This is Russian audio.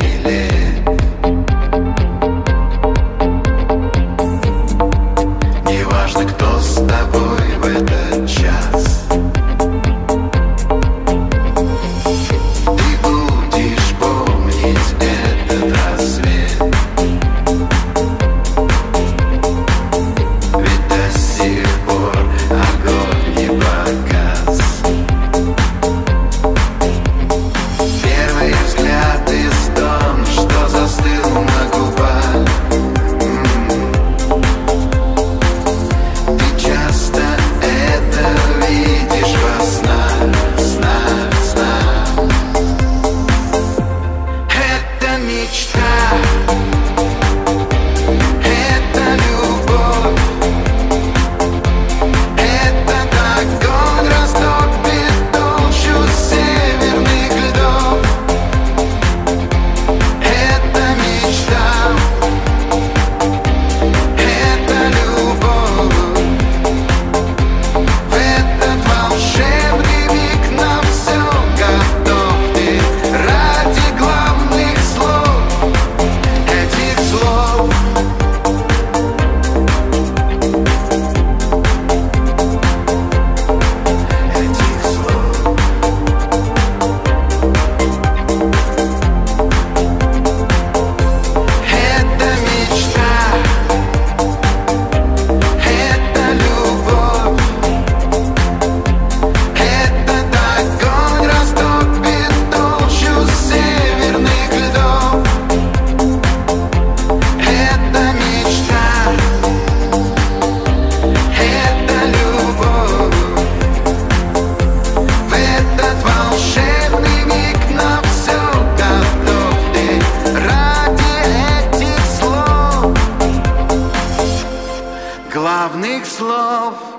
милее. Неважно, кто с тобой в этот час, ты будешь помнить этот рассвет. Ведь до сих пор огонь не погас. Первый взгляд из том, что застыл на губах. Ты часто это видишь во снах, снах, снах. Это мечта, это любовь, этот огонь растопит толщу северных льдов. Это мечта, это любовь. В этот волшебный миг нам все готов. Ты ради главных слов, этих слов. Этих слов. Это мечта, это любовь. Этот огонь растопит толщу северных льдов. Это мечта, это любовь. В этот волшебный миг нам все готов. Ты ради этих слов, главных слов.